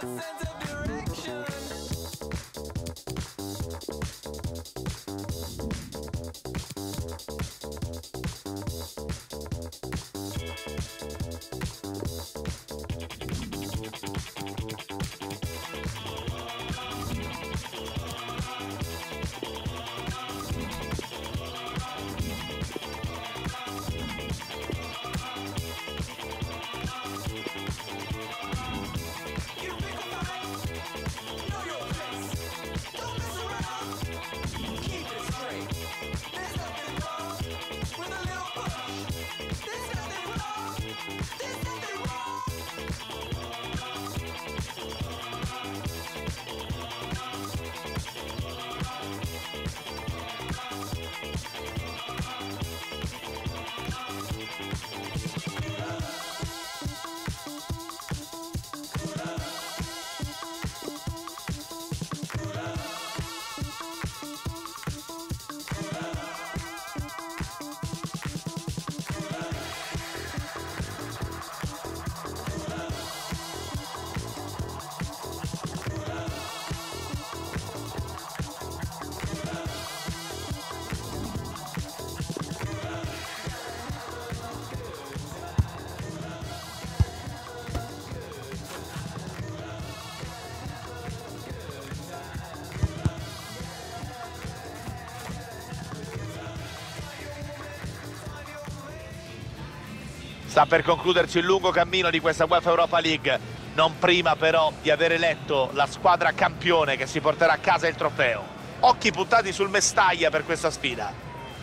Sta per concluderci il lungo cammino di questa UEFA Europa League, non prima però di aver eletto la squadra campione che si porterà a casa il trofeo. Occhi puntati sul Mestalla per questa sfida.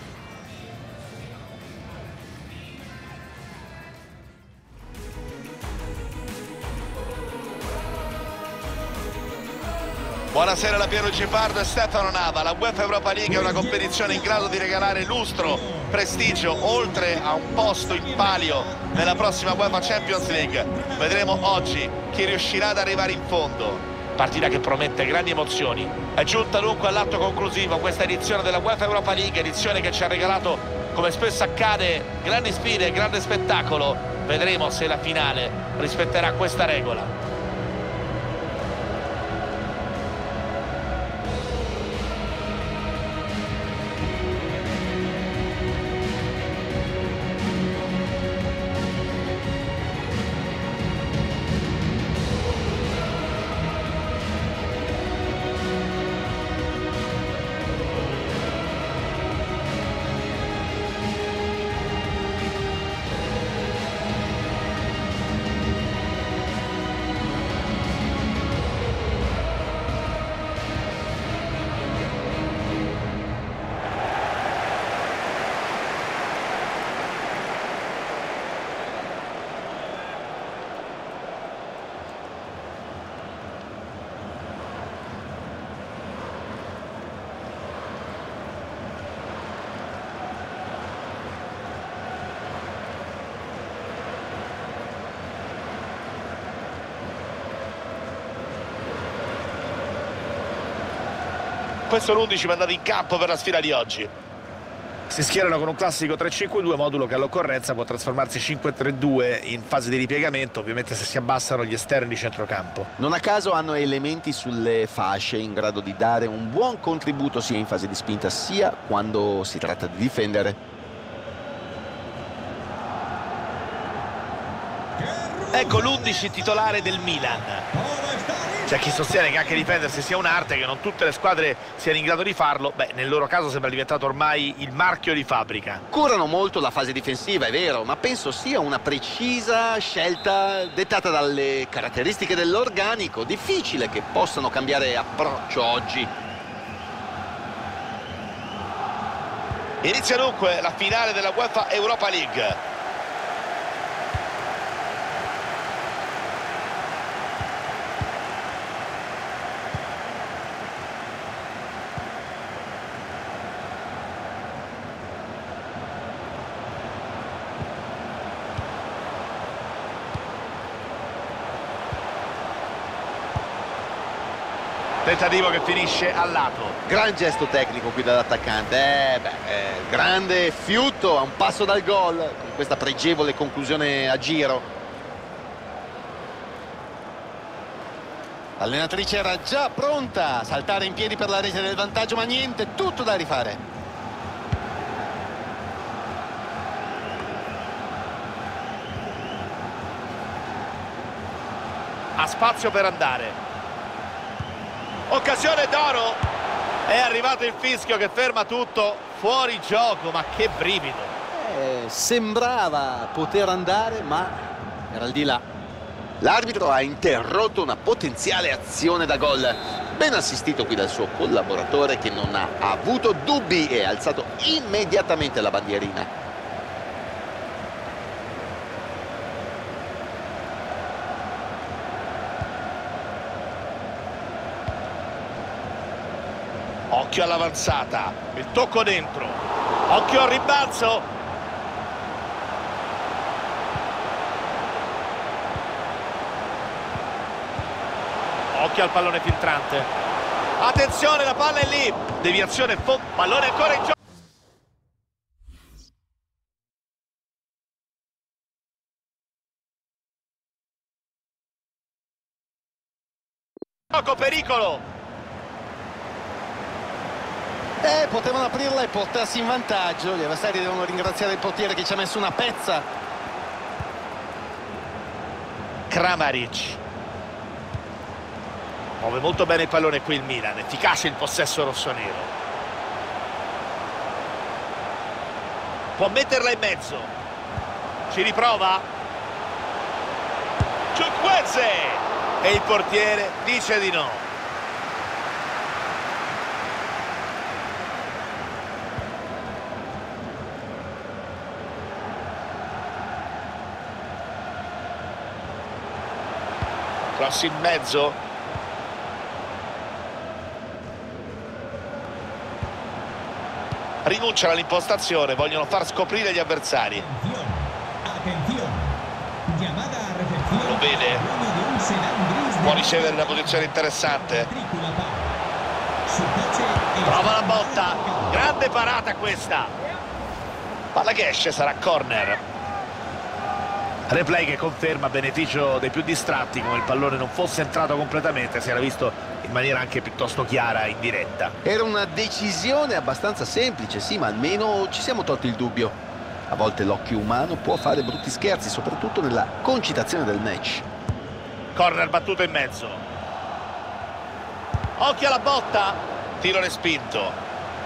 Buonasera da Piero Cipardo e Stefano Nava. La UEFA Europa League è una competizione in grado di regalare lustro, prestigio, oltre a un posto in palio nella prossima UEFA Champions League. Vedremo oggi chi riuscirà ad arrivare in fondo. Partita che promette grandi emozioni. È giunta dunque all'atto conclusivo questa edizione della UEFA Europa League, edizione che ci ha regalato, come spesso accade, grandi sfide, grande spettacolo. Vedremo se la finale rispetterà questa regola. Questo è l'11 mandato in campo per la sfida di oggi. Si schierano con un classico 3-5-2, modulo che all'occorrenza può trasformarsi 5-3-2 in fase di ripiegamento, ovviamente se si abbassano gli esterni di centrocampo. Non a caso hanno elementi sulle fasce in grado di dare un buon contributo sia in fase di spinta sia quando si tratta di difendere. Ecco l'11 titolare del Milan. C'è chi sostiene che anche difendersi sia un'arte, che non tutte le squadre siano in grado di farlo. Beh, nel loro caso sembra diventato ormai il marchio di fabbrica. Curano molto la fase difensiva, è vero, ma penso sia una precisa scelta dettata dalle caratteristiche dell'organico. Difficile che possano cambiare approccio oggi. Inizia dunque la finale della UEFA Europa League. Tentativo che finisce al lato. Gran gesto tecnico qui dall'attaccante. Grande fiuto a un passo dal gol con questa pregevole conclusione a giro. L'allenatrice era già pronta a saltare in piedi per la rete del vantaggio, ma niente, tutto da rifare. Ha spazio per andare. Occasione d'oro. È arrivato il fischio che ferma tutto. Fuori gioco, ma che brivido. Sembrava poter andare, ma era al di là. L'arbitro ha interrotto una potenziale azione da gol. Ben assistito qui dal suo collaboratore, che non ha avuto dubbi e ha alzato immediatamente la bandierina. Occhio all'avanzata, il tocco dentro. Occhio al rimbalzo. Occhio al pallone filtrante. Attenzione, la palla è lì. Deviazione, pallone ancora in gioco. Pericolo. Potevano aprirla e portarsi in vantaggio. Gli avversari devono ringraziare il portiere che ci ha messo una pezza. Kramaric. Muove molto bene il pallone qui il Milan, efficace il possesso rossonero. Può metterla in mezzo. Ci riprova. Chukwueze! E il portiere dice di no. Cross in mezzo. Rinunciano all'impostazione, vogliono far scoprire gli avversari. Lo vede. Può ricevere una posizione interessante. Prova la botta. Grande parata questa. Palla che esce, sarà corner. Replay che conferma a beneficio dei più distratti come il pallone non fosse entrato completamente, si era visto in maniera anche piuttosto chiara in diretta. Era una decisione abbastanza semplice, sì, ma almeno ci siamo tolti il dubbio. A volte l'occhio umano può fare brutti scherzi, soprattutto nella concitazione del match. Corner battuto in mezzo. Occhio alla botta. Tiro respinto.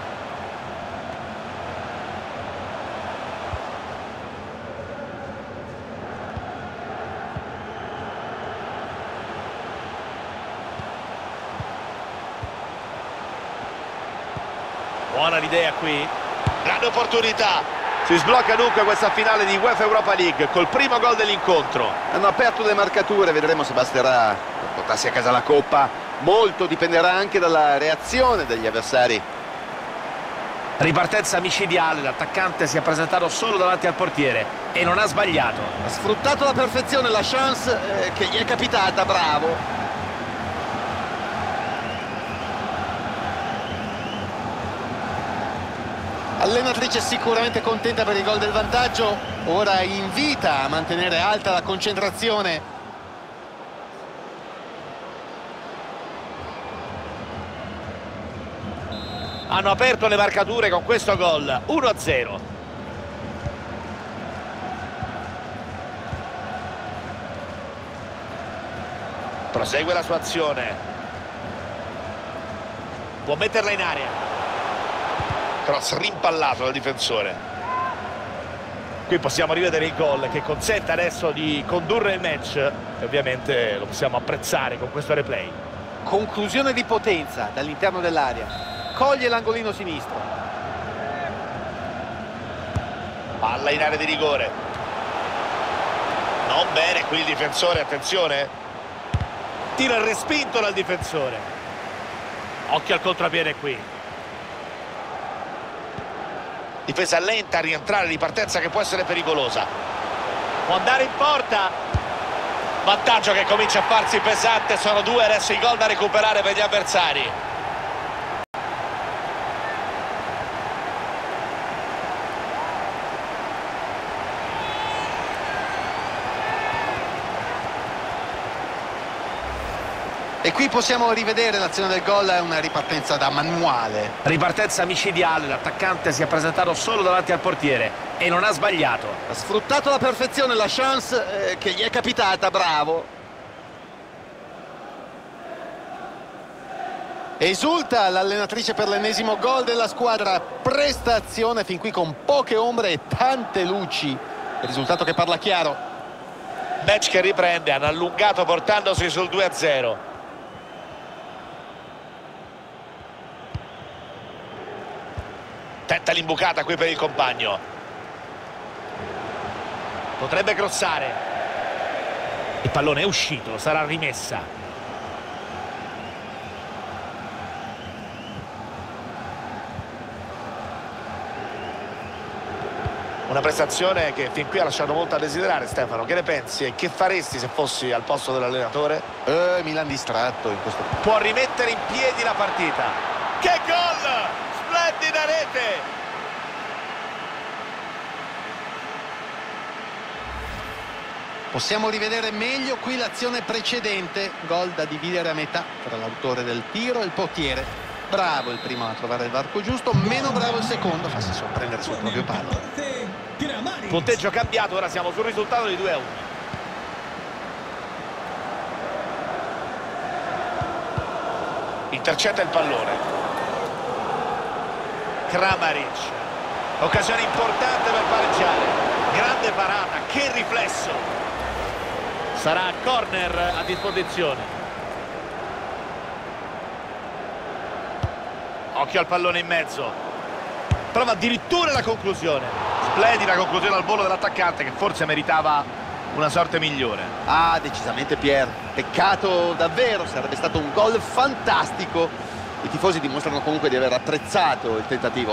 Buona l'idea qui. Grande opportunità. Si sblocca dunque questa finale di UEFA Europa League col primo gol dell'incontro. Hanno aperto le marcature, vedremo se basterà per portarsi a casa la coppa. Molto dipenderà anche dalla reazione degli avversari. Ripartenza micidiale, l'attaccante si è presentato solo davanti al portiere e non ha sbagliato. Ha sfruttato alla perfezione la chance che gli è capitata, bravo. Allenatrice sicuramente contenta per il gol del vantaggio, ora invita a mantenere alta la concentrazione. Hanno aperto le marcature con questo gol, 1-0. Prosegue la sua azione. Può metterla in area. Cross rimpallato dal difensore. Qui possiamo rivedere il gol che consente adesso di condurre il match e ovviamente lo possiamo apprezzare con questo replay. Conclusione di potenza dall'interno dell'area. Coglie l'angolino sinistro. Palla in area di rigore. Non bene qui il difensore, attenzione. Tira il respinto dal difensore. Occhio al contropiede qui. Difesa lenta a rientrare, ripartenza che può essere pericolosa. Può andare in porta. Vantaggio che comincia a farsi pesante, sono due adesso i gol da recuperare per gli avversari. E qui possiamo rivedere l'azione del gol, è una ripartenza da manuale. Ripartenza micidiale, l'attaccante si è presentato solo davanti al portiere e non ha sbagliato. Ha sfruttato alla perfezione la chance che gli è capitata, bravo. Esulta l'allenatrice per l'ennesimo gol della squadra, prestazione fin qui con poche ombre e tante luci. Il risultato che parla chiaro. Match che riprende, hanno allungato portandosi sul 2-0. Tenta l'imbucata qui per il compagno. Potrebbe crossare. Il pallone è uscito, sarà rimessa. Una prestazione che fin qui ha lasciato molto a desiderare, Stefano. Che ne pensi e che faresti se fossi al posto dell'allenatore? Milan distratto in questo punto. Può rimettere in piedi la partita. Che gol! Splendida rete! Possiamo rivedere meglio qui l'azione precedente. Gol da dividere a metà tra l'autore del tiro e il portiere. Bravo il primo a trovare il varco giusto, meno bravo il secondo a farsi sorprendere sul proprio palo. Punteggio cambiato, ora siamo sul risultato di 2-1. Intercetta il pallone. Kramaric. Occasione importante per pareggiare. Grande parata, che riflesso. Sarà corner a disposizione. Occhio al pallone in mezzo. Prova addirittura la conclusione. Splendida conclusione al volo dell'attaccante che forse meritava una sorte migliore. Decisamente Pier. Peccato davvero, sarebbe stato un gol fantastico. I tifosi dimostrano comunque di aver apprezzato il tentativo.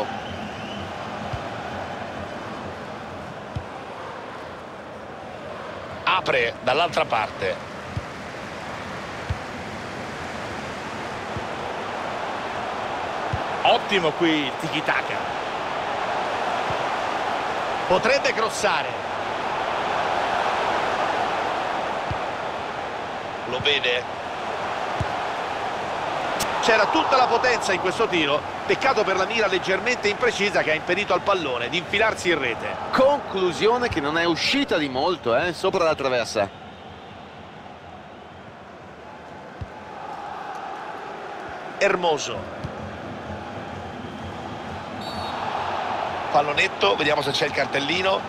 Apre dall'altra parte. Ottimo qui il tiki-taka. Potrebbe crossare. Lo vede. C'era tutta la potenza in questo tiro. Peccato per la mira leggermente imprecisa che ha impedito al pallone di infilarsi in rete. Conclusione che non è uscita di molto, sopra la traversa. Hermoso. Pallonetto, vediamo se c'è il cartellino.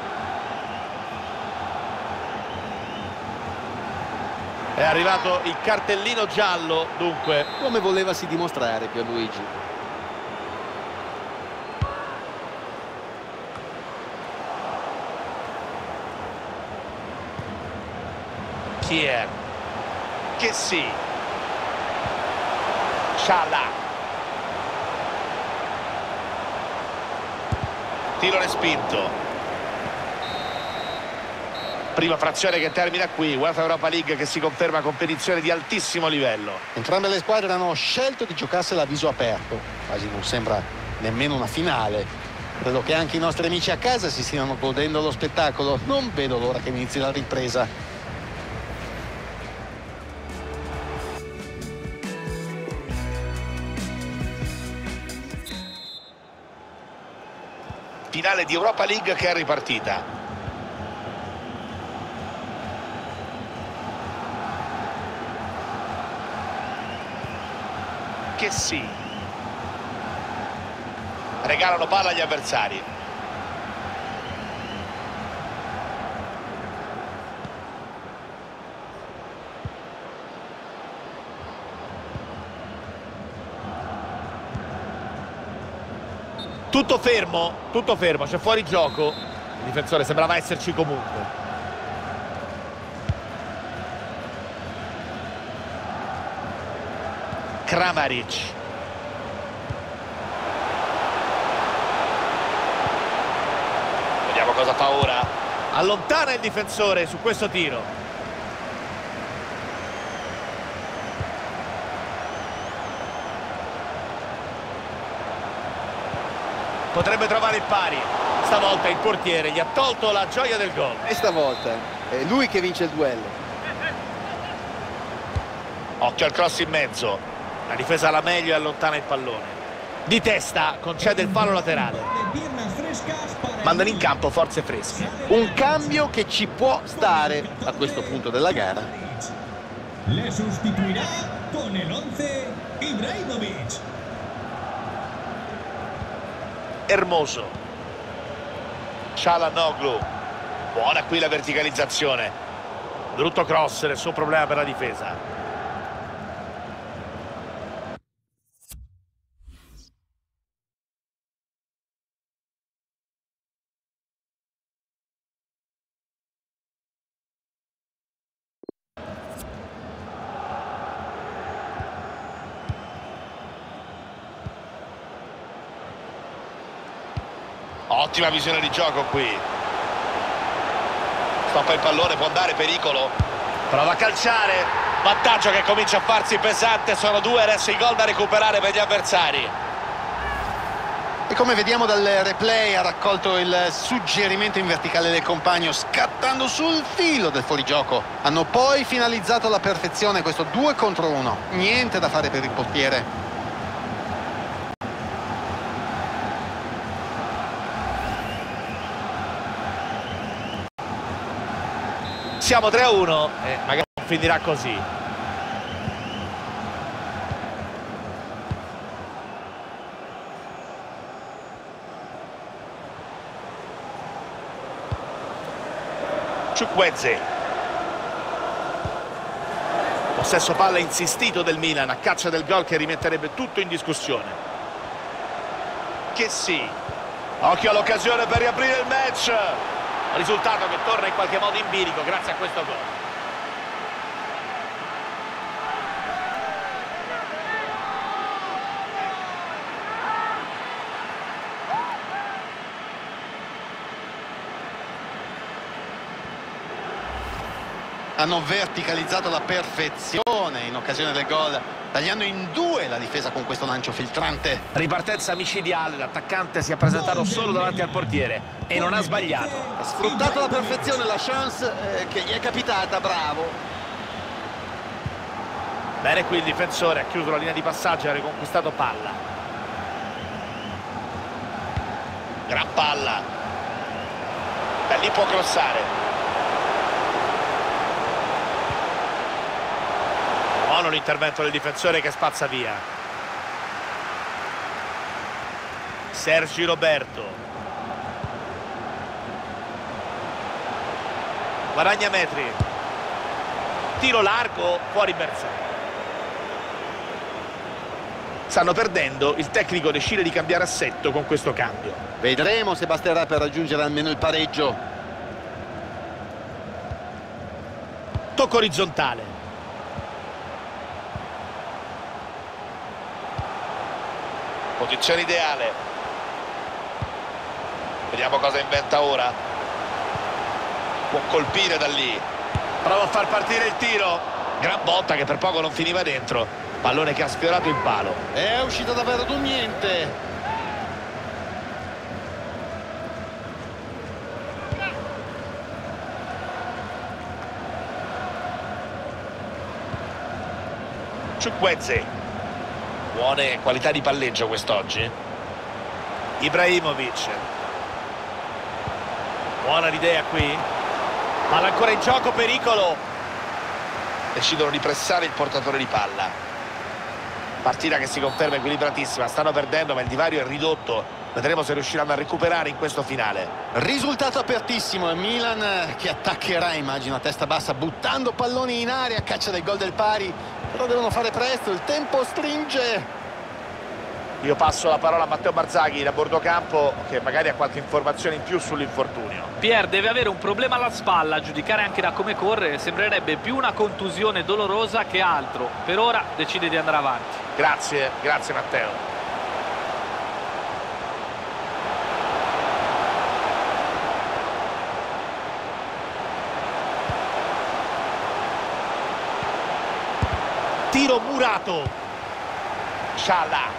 È arrivato il cartellino giallo, dunque. Come volevasi dimostrare, Pierluigi? Kier. Che sì. Scialla. Tiro respinto. Prima frazione che termina qui. UEFA Europa League che si conferma competizione di altissimo livello. Entrambe le squadre hanno scelto di giocarsela a viso aperto. Quasi non sembra nemmeno una finale. Credo che anche i nostri amici a casa si stiano godendo lo spettacolo. Non vedo l'ora che inizi la ripresa. Finale di Europa League che è ripartita. Che sì. Regalano palla agli avversari. Tutto fermo, c'è fuori gioco. Il difensore sembrava esserci comunque. Kramaric. Vediamo cosa fa ora. Allontana il difensore su questo tiro. Potrebbe trovare il pari. Stavolta il portiere gli ha tolto la gioia del gol. E stavolta è lui che vince il duello. Occhio al cross in mezzo, la difesa alla meglio e allontana il pallone. Di testa concede il fallo laterale. Mandano in campo forze fresche. Un cambio che ci può stare a questo punto della gara. Le sostituirà con el 11 Ibrahimovic. Hermoso. Çalhanoğlu. Buona qui la verticalizzazione. Brutto cross, nessun problema per la difesa. Ottima visione di gioco qui. Stoppa il pallone, può andare, pericolo. Prova a calciare. Vantaggio che comincia a farsi pesante. Sono 2 adesso i gol da recuperare per gli avversari. E come vediamo dal replay ha raccolto il suggerimento in verticale del compagno, scattando sul filo del fuorigioco. Hanno poi finalizzato alla perfezione questo 2 contro 1. Niente da fare per il portiere. Siamo 3-1 e magari non finirà così. Chukwueze. Possesso palla insistito del Milan a caccia del gol che rimetterebbe tutto in discussione. Che sì. Occhio all'occasione per riaprire il match. Risultato che torna in qualche modo in bilico grazie a questo gol. Hanno verticalizzato la perfezione in occasione del gol, tagliando in 2 la difesa con questo lancio filtrante. Ripartenza micidiale, l'attaccante si è presentato solo davanti al portiere e non ha sbagliato. Ha sfruttato alla perfezione la chance che gli è capitata, bravo. Bene qui il difensore, ha chiuso la linea di passaggio e ha riconquistato palla. Gran palla. Da lì può crossare. Buono l'intervento del difensore che spazza via. Sergi Roberto. Guadagna metri. Tiro largo, fuori bersaglio. Stanno perdendo, il tecnico decide di cambiare assetto con questo cambio. Vedremo se basterà per raggiungere almeno il pareggio. Tocco orizzontale. Posizione ideale. Vediamo cosa inventa ora. Può colpire da lì. Prova a far partire il tiro. Gran botta che per poco non finiva dentro. Pallone che ha sfiorato il palo. È uscito davvero d'un niente. Chukwueze. Buone qualità di palleggio quest'oggi. Ibrahimovic. Buona l'idea qui. Palla ancora in gioco, pericolo. Decidono di pressare il portatore di palla. Partita che si conferma equilibratissima. Stanno perdendo ma il divario è ridotto. Vedremo se riusciranno a recuperare in questo finale. Risultato apertissimo. Il Milan che attaccherà, immagino, a testa bassa, buttando palloni in aria a caccia del gol del pari. Però devono fare presto, il tempo stringe. Io passo la parola a Matteo Barzaghi da bordo campo, che magari ha qualche informazione in più sull'infortunio. Pierre deve avere un problema alla spalla, a giudicare anche da come corre sembrerebbe più una contusione dolorosa che altro. Per ora decide di andare avanti. Grazie Matteo. Tiro murato. Scialla.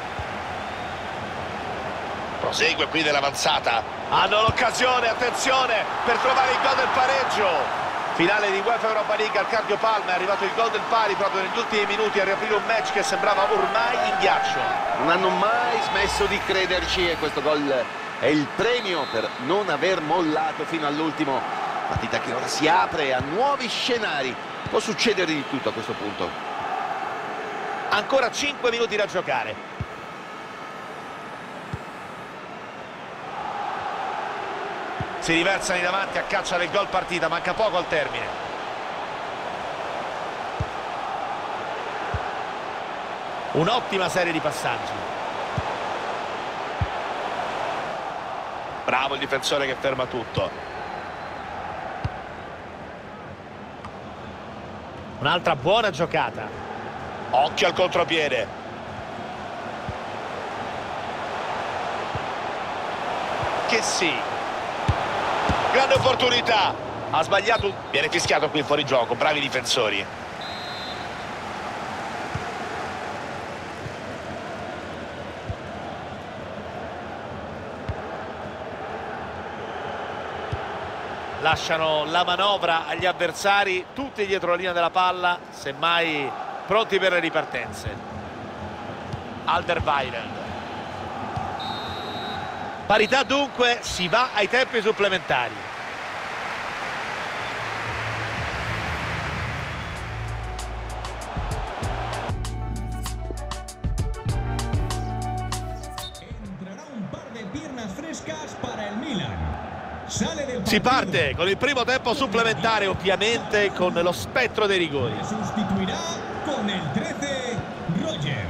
Prosegue qui nell'avanzata. Hanno l'occasione, attenzione, per trovare il gol del pareggio. Finale di UEFA Europa League al Cardio Palma, è arrivato il gol del pari proprio negli ultimi minuti a riaprire un match che sembrava ormai in ghiaccio. Non hanno mai smesso di crederci e questo gol è il premio per non aver mollato fino all'ultimo. Partita che ora si apre a nuovi scenari. Può succedere di tutto a questo punto. Ancora 5 minuti da giocare. Si riversano in avanti a caccia del gol partita, manca poco al termine. Un'ottima serie di passaggi. Bravo il difensore che ferma tutto. Un'altra buona giocata. Occhio al contropiede. Che sì. Grande opportunità. Ha sbagliato. Viene fischiato qui il fuorigioco. Bravi difensori. Lasciano la manovra agli avversari, tutti dietro la linea della palla, semmai pronti per le ripartenze. Alderweireld. Parità dunque, si va ai tempi supplementari. Entrará un par de piernas frescas para el Milan. Si parte con il primo tempo supplementare, ovviamente con lo spettro dei rigori. Sustituirá con el 13 Roger.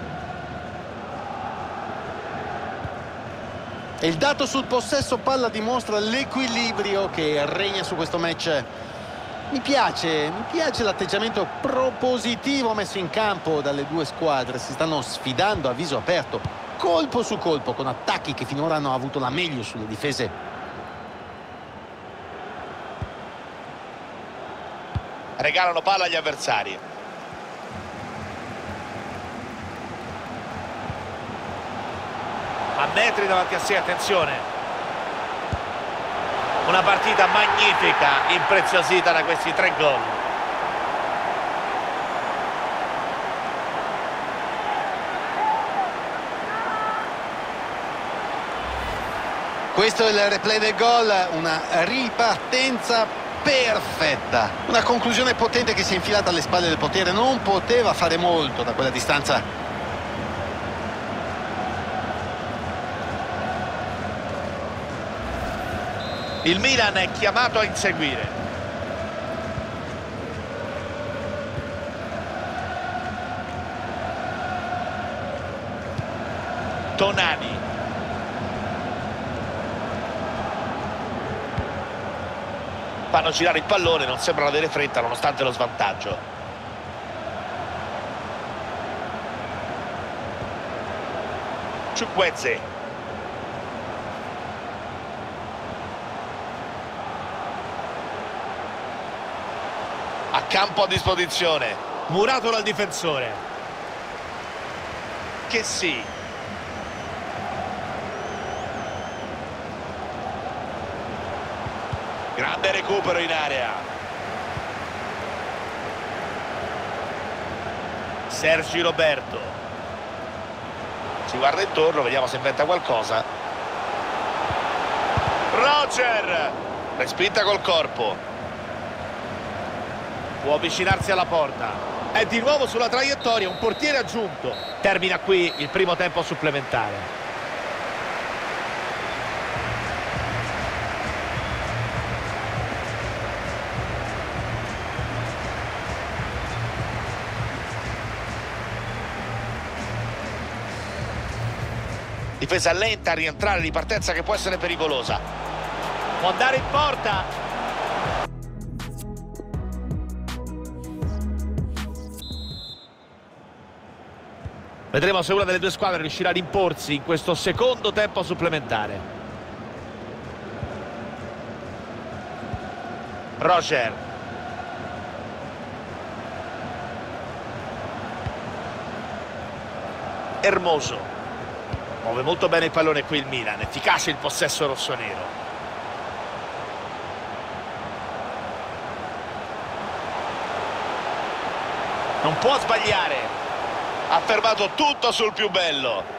E il dato sul possesso palla dimostra l'equilibrio che regna su questo match. Mi piace l'atteggiamento propositivo messo in campo dalle due squadre. Si stanno sfidando a viso aperto, colpo su colpo, con attacchi che finora hanno avuto la meglio sulle difese. Regalano palla agli avversari. A metri davanti a sé, attenzione. Una partita magnifica, impreziosita da questi 3 gol. Questo è il replay del gol, una ripartenza perfetta, una conclusione potente che si è infilata alle spalle del portiere. Non poteva fare molto da quella distanza. Il Milan è chiamato a inseguire. Tonali. Fanno girare il pallone, non sembrano avere fretta nonostante lo svantaggio. Chukwueze. A campo a disposizione. Murato dal difensore. Che sì. Grande recupero in area. Sergi Roberto. Si guarda intorno, vediamo se inventa qualcosa. Roger. Respinta col corpo. Può avvicinarsi alla porta. È di nuovo sulla traiettoria, un portiere aggiunto. Termina qui il primo tempo supplementare. Difesa lenta a rientrare, ripartenza che può essere pericolosa. Può andare in porta. Vedremo se una delle due squadre riuscirà ad imporsi in questo secondo tempo supplementare. Roger. Hermoso. Muove molto bene il pallone qui il Milan, efficace il possesso rossonero. Non può sbagliare. Ha fermato tutto sul più bello.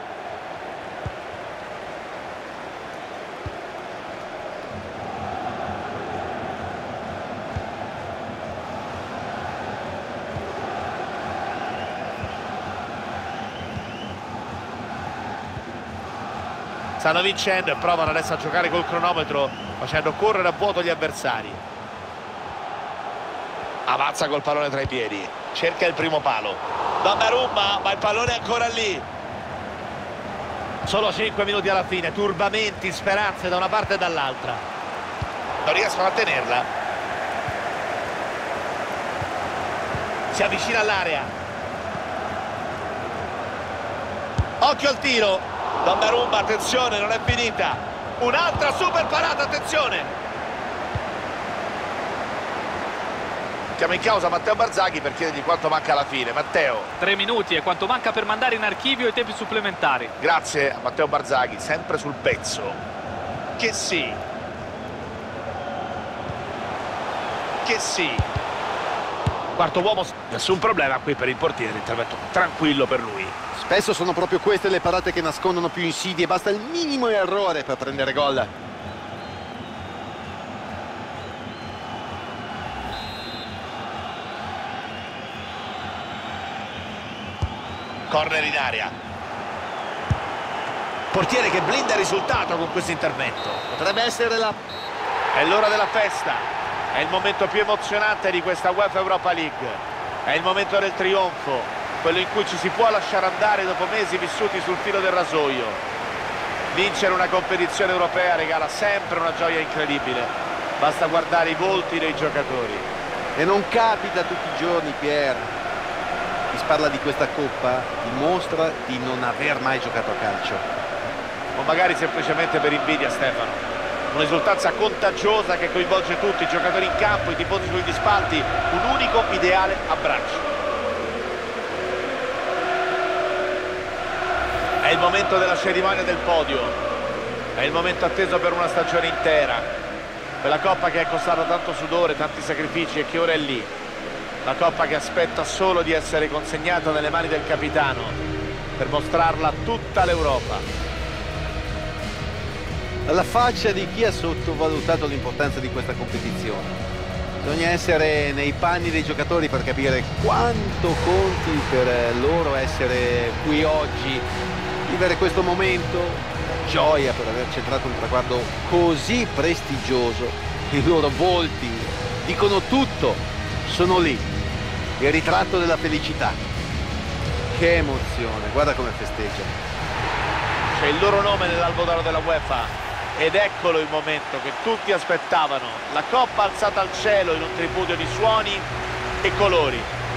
Stanno vincendo e provano adesso a giocare col cronometro, facendo correre a vuoto gli avversari. Avanza col pallone tra i piedi, cerca il primo palo. Donnarumma, ma il pallone è ancora lì. Solo 5 minuti alla fine, turbamenti, speranze da una parte e dall'altra. Non riescono a tenerla. Si avvicina all'area. Occhio al tiro. Donnarumma, attenzione, non è finita. Un'altra super parata, attenzione. Chiama in causa Matteo Barzaghi per chiedergli quanto manca alla fine. Matteo. 3 minuti è quanto manca per mandare in archivio i tempi supplementari. Grazie a Matteo Barzaghi, sempre sul pezzo. Che sì. Che sì. Quarto uomo, nessun problema qui per il portiere, intervento tranquillo per lui. Spesso sono proprio queste le parate che nascondono più insidie, basta il minimo errore per prendere gol. Corner in area. Portiere che blinda il risultato con questo intervento. Potrebbe essere la... È l'ora della festa. È il momento più emozionante di questa UEFA Europa League. È il momento del trionfo. Quello in cui ci si può lasciare andare dopo mesi vissuti sul filo del rasoio. Vincere una competizione europea regala sempre una gioia incredibile. Basta guardare i volti dei giocatori. E non capita tutti i giorni, Pier. Chi parla di questa coppa dimostra di non aver mai giocato a calcio. O magari semplicemente per invidia, Stefano. Un'esultanza contagiosa che coinvolge tutti, i giocatori in campo, i tifosi sugli spalti, un unico ideale abbraccio. È il momento della cerimonia del podio, è il momento atteso per una stagione intera, quella coppa che è costata tanto sudore, tanti sacrifici e che ora è lì, la coppa che aspetta solo di essere consegnata nelle mani del capitano per mostrarla a tutta l'Europa. Alla faccia di chi ha sottovalutato l'importanza di questa competizione. Bisogna essere nei panni dei giocatori per capire quanto conti per loro essere qui oggi, vivere questo momento, gioia per aver centrato un traguardo così prestigioso. I loro volti dicono tutto, sono lì, il ritratto della felicità. Che emozione, guarda come festeggia. C'è il loro nome nell'albo della UEFA. Ed eccolo il momento che tutti aspettavano, la coppa alzata al cielo in un tripudio di suoni e colori.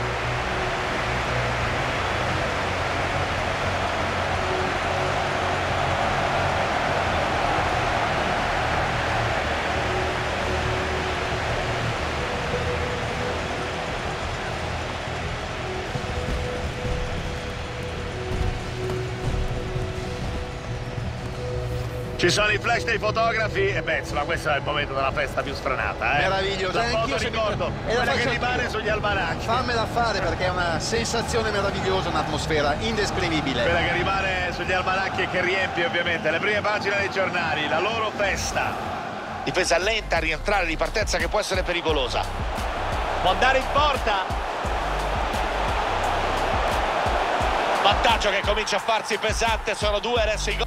Ci sono i flash dei fotografi e beh, insomma, questo è il momento della festa più sfrenata, Meraviglioso, La anch'io foto ricordo, e la quella che faccio rimane anch'io. sugli almanacchi. Fammela fare perché è una sensazione meravigliosa, un'atmosfera indescrivibile. Quella che rimane sugli almanacchi e che riempie ovviamente le prime pagine dei giornali, la loro festa. Difesa lenta a rientrare, ripartenza che può essere pericolosa. Può andare in porta. Vantaggio che comincia a farsi pesante, sono 2 adesso i gol.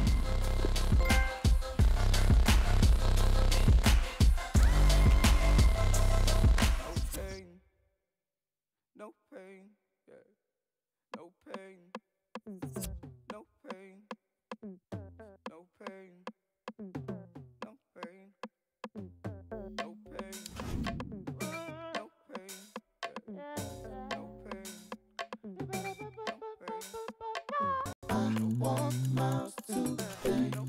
No pain, yeah. No pain. No pain. No pain. No pain. No pain. No pain. Yeah. No pain. No pain. I walk miles to the